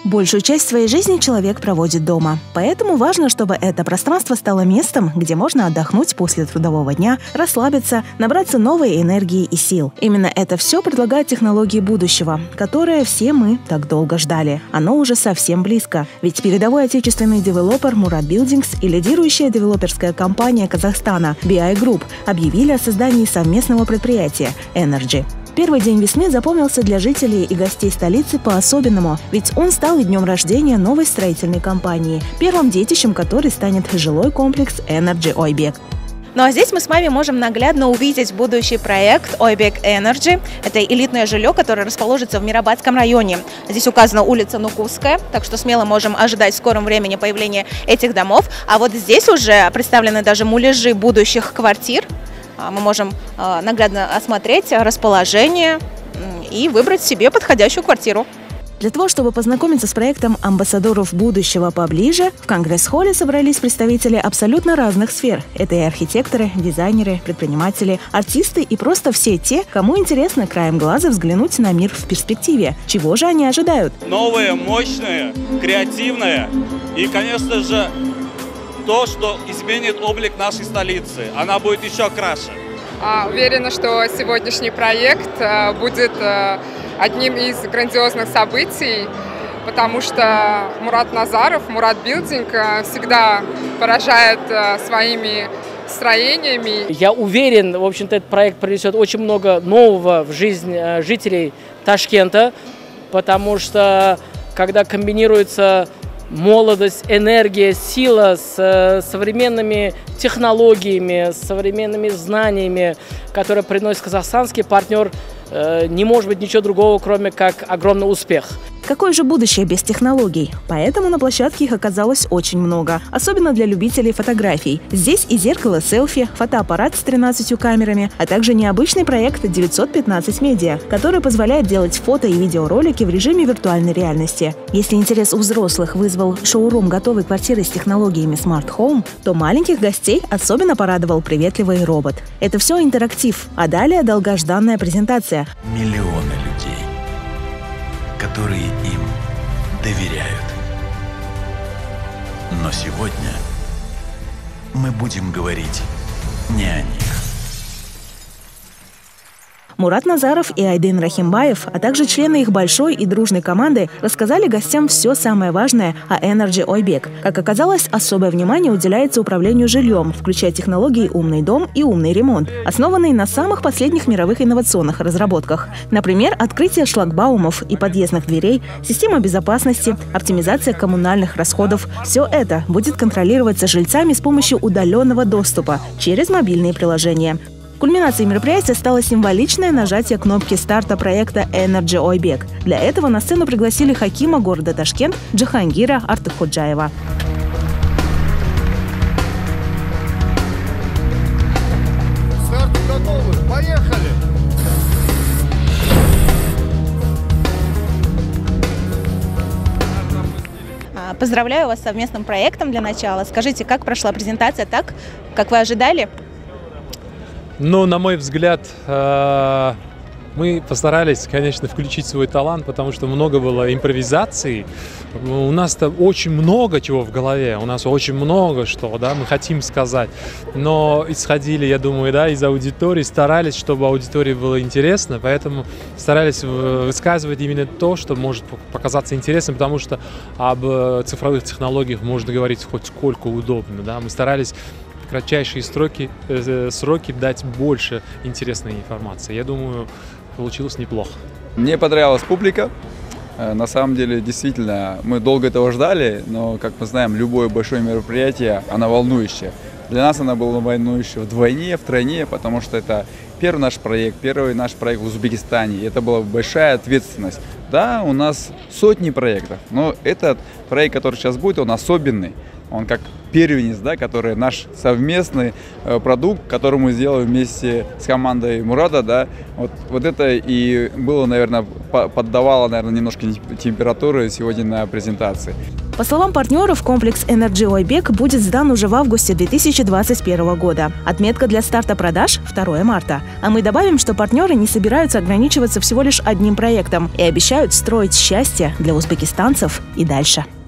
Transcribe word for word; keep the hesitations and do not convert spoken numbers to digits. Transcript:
Большую часть своей жизни человек проводит дома. Поэтому важно, чтобы это пространство стало местом, где можно отдохнуть после трудового дня, расслабиться, набраться новой энергии и сил. Именно это все предлагают технологии будущего, которые все мы так долго ждали. Оно уже совсем близко. Ведь передовой отечественный девелопер Мурат Билдингс и лидирующая девелоперская компания Казахстана би ай Group объявили о создании совместного предприятия Energy. Первый день весны запомнился для жителей и гостей столицы по-особенному, ведь он стал и днем рождения новой строительной компании, первым детищем которой станет жилой комплекс Energy Ойбек. Ну а здесь мы с вами можем наглядно увидеть будущий проект Ойбек Energy. Это элитное жилье, которое расположится в Мирабадском районе. Здесь указана улица Нукусская, так что смело можем ожидать в скором времени появления этих домов. А вот здесь уже представлены даже муляжи будущих квартир. Мы можем наглядно осмотреть расположение и выбрать себе подходящую квартиру. Для того, чтобы познакомиться с проектом амбассадоров будущего поближе, в Конгресс-холле собрались представители абсолютно разных сфер. Это и архитекторы, дизайнеры, предприниматели, артисты и просто все те, кому интересно краем глаза взглянуть на мир в перспективе. Чего же они ожидают? Новое, мощное, креативное и, конечно же, то, что изменит облик нашей столицы. Она будет еще краше. Уверена, что сегодняшний проект будет одним из грандиозных событий, потому что Мурат Назаров, Мурат Билдинг всегда поражает своими строениями. Я уверен, в общем-то, этот проект принесет очень много нового в жизнь жителей Ташкента, потому что когда комбинируется молодость, энергия, сила с современными технологиями, с современными знаниями, которые приносит казахстанский партнер, не может быть ничего другого, кроме как огромный успех. Какое же будущее без технологий? Поэтому на площадке их оказалось очень много, особенно для любителей фотографий. Здесь и зеркало селфи, фотоаппарат с тринадцатью камерами, а также необычный проект девятьсот пятнадцать медиа, который позволяет делать фото и видеоролики в режиме виртуальной реальности. Если интерес у взрослых вызвал шоурум готовой квартиры с технологиями Smart Home, то маленьких гостей особенно порадовал приветливый робот. Это все интерактив, а далее долгожданная презентация. Миллионы людей, которые им доверяют. Но сегодня мы будем говорить не о них. Мурат Назаров и Айдын Рахимбаев, а также члены их большой и дружной команды рассказали гостям все самое важное о Energy Ойбек. Как оказалось, особое внимание уделяется управлению жильем, включая технологии «Умный дом» и «Умный ремонт», основанные на самых последних мировых инновационных разработках. Например, открытие шлагбаумов и подъездных дверей, система безопасности, оптимизация коммунальных расходов. Все это будет контролироваться жильцами с помощью удаленного доступа через мобильные приложения. Кульминацией мероприятия стало символичное нажатие кнопки старта проекта Energy Ойбек. Для этого на сцену пригласили хакима города Ташкент Джахангира Артыкходжаева. Старт готовы, поехали! Поздравляю вас с совместным проектом для начала. Скажите, как прошла презентация, так, как вы ожидали? Ну, на мой взгляд, мы постарались, конечно, включить свой талант, потому что много было импровизаций. У нас-то очень много чего в голове, у нас очень много что, да, мы хотим сказать. Но исходили, я думаю, да, из аудитории, старались, чтобы аудитории было интересно, поэтому старались высказывать именно то, что может показаться интересным, потому что об цифровых технологиях можно говорить хоть сколько удобно, да. Мы старались в кратчайшие сроки, э, сроки дать больше интересной информации. Я думаю, получилось неплохо. Мне понравилась публика. На самом деле, действительно, мы долго этого ждали, но, как мы знаем, любое большое мероприятие, оно волнующее. Для нас оно было волнующее вдвойне, втройне, потому что это первый наш проект, первый наш проект в Узбекистане. И это была большая ответственность. Да, у нас сотни проектов, но этот проект, который сейчас будет, он особенный. Он как первенец, да, который наш совместный э, продукт, который мы сделали вместе с командой Мурада, да, вот, вот это и было, наверное, поддавало, наверное, немножко температуры сегодня на презентации. По словам партнеров, комплекс Energy Ойбек будет сдан уже в августе две тысячи двадцать первого года. Отметка для старта продаж – второе марта. А мы добавим, что партнеры не собираются ограничиваться всего лишь одним проектом и обещают строить счастье для узбекистанцев и дальше.